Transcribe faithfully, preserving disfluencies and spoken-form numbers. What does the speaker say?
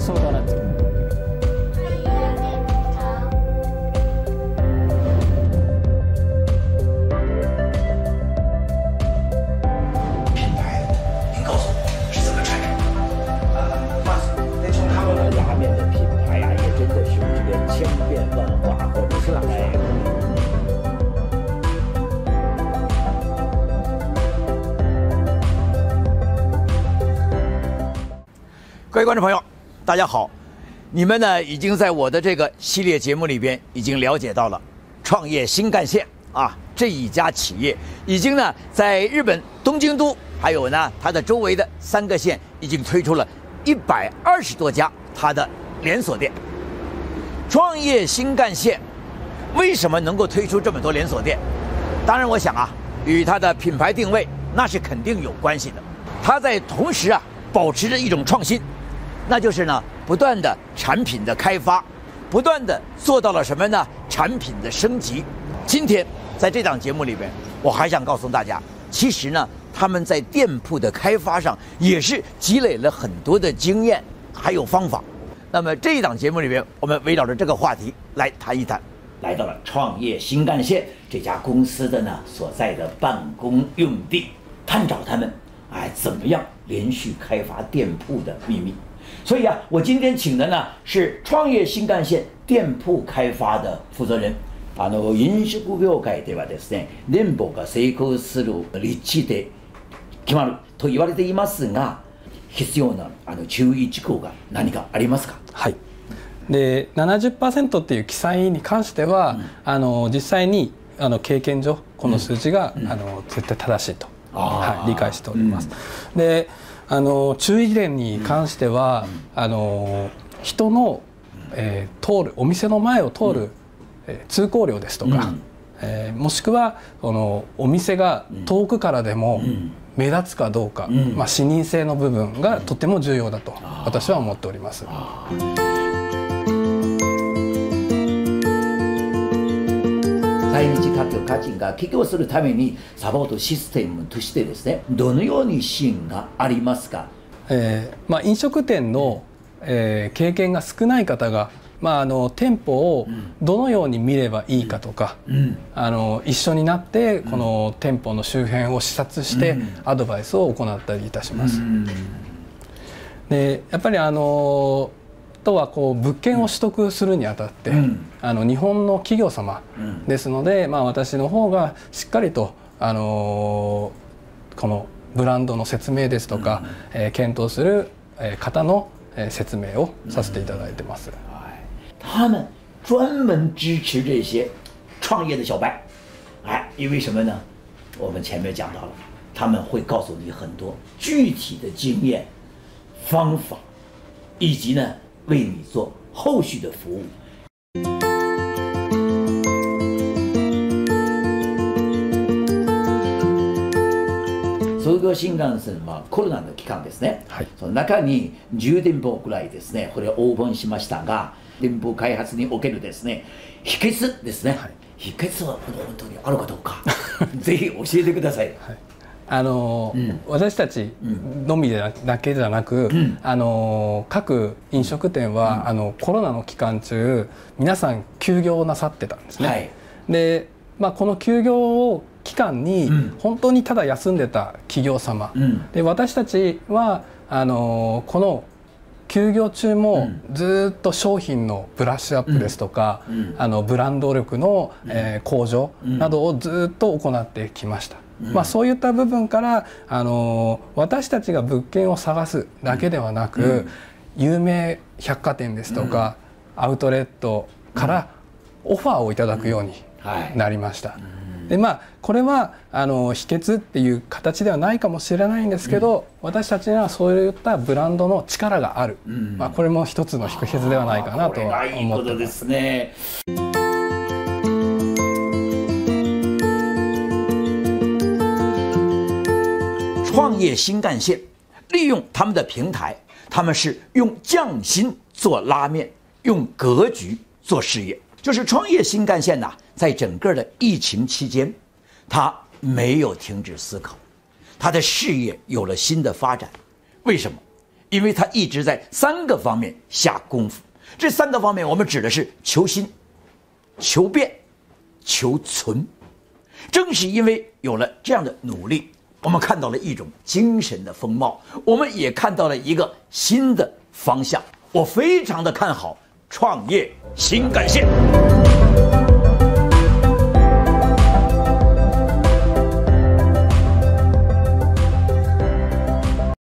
そうだなって。 各位观众朋友，大家好！你们呢已经在我的这个系列节目里边已经了解到了创业新干线啊这一家企业已经呢在日本东京都还有呢它的周围的三个县已经推出了一百二十多家它的连锁店。创业新干线为什么能够推出这么多连锁店？当然，我想啊，与它的品牌定位那是肯定有关系的。它在同时啊保持着一种创新。那就是呢，不断的产品的开发，不断的做到了什么呢？产品的升级。今天在这档节目里边，我还想告诉大家，其实呢，他们在店铺的开发上也是积累了很多的经验，还有方法。那么这一档节目里边，我们围绕着这个话题来谈一谈。来到了创业新干线这家公司的呢所在的办公用地，探找他们哎怎么样连续开发店铺的秘密。所以啊，我今天请的呢是创业新干線店铺開發的負責人。あの飲食業界ではですね、年俸が成功する立地で決まると言われていますが、必要なあの注意事項が何かありますか？ はい。で ななじゅっパーセント っていう記載に関しては、うん、あの実際にあの経験上この数字が、うん、あの絶対正しいと、はい、理解しております。うん、であの注意点に関しては、うん、あの人の、えー、通るお店の前を通る、うんえー、通行量ですとか、うんえー、もしくはこのお店が遠くからでも目立つかどうか、うんまあ、視認性の部分がとても重要だと私は思っております。 在日華僑家人が起業するためにサポートシステムとしてですね、どのように支援がありますか？ えーまあ、飲食店の、えー、経験が少ない方が、まあ、あの店舗をどのように見ればいいかとか、うん、あの一緒になってこの店舗の周辺を視察してアドバイスを行ったりいたします。うん、でやっぱりあのとはこう物件を取得するにあたって、うん、あの日本の企業様ですので、うんまあ、私の方がしっかりと、あのー、このブランドの説明ですとか、うんえー、検討する方の説明をさせていただいてます。 うんはい、他们专门支持这些创业的小白，哎，因为什么呢？我们前面讲到了，他们会告诉你很多具体的经验、方法，以及呢。为你做后续的服务。創業新幹線はコロナの期間ですね、はい、その中にじゅう店舗ぐらいですねこれをオープンしましたが、店舗開発におけるですね秘訣ですね、はい、秘訣は本当にあるかどうかぜひ教えてください。はいあのうん、私たちのみだけじゃなく、うん、あの各飲食店は、うん、あのコロナの期間中皆さん休業なさってたんですね。はい、で、まあ、この休業期間に本当にただ休んでた企業様、うん、で私たちはあのこの休業中もずっと商品のブラッシュアップですとか、うん、あのブランド力の、えー、向上などをずっと行ってきました。まあ、そういった部分から、あの私たちが物件を探すだけではなく、うん、有名百貨店ですとか、うん、アウトレットからオファーをいただくようになりました。うんはい、でまあ、これはあの秘訣っていう形ではないかもしれないんですけど、うん、私たちにはそういったブランドの力がある、うん、まあ、これも一つの秘訣ではないかなと思ってます。 创业新干线利用他们的平台，他们是用匠心做拉面，用格局做事业。就是创业新干线呐、啊，在整个的疫情期间，他没有停止思考，他的事业有了新的发展。为什么？ 因为他一直在三个方面下功夫。这三个方面，我们指的是求新、求变、求存。正是因为有了这样的努力，我们看到了一种精神的风貌，我们也看到了一个新的方向。我非常的看好创业新干线。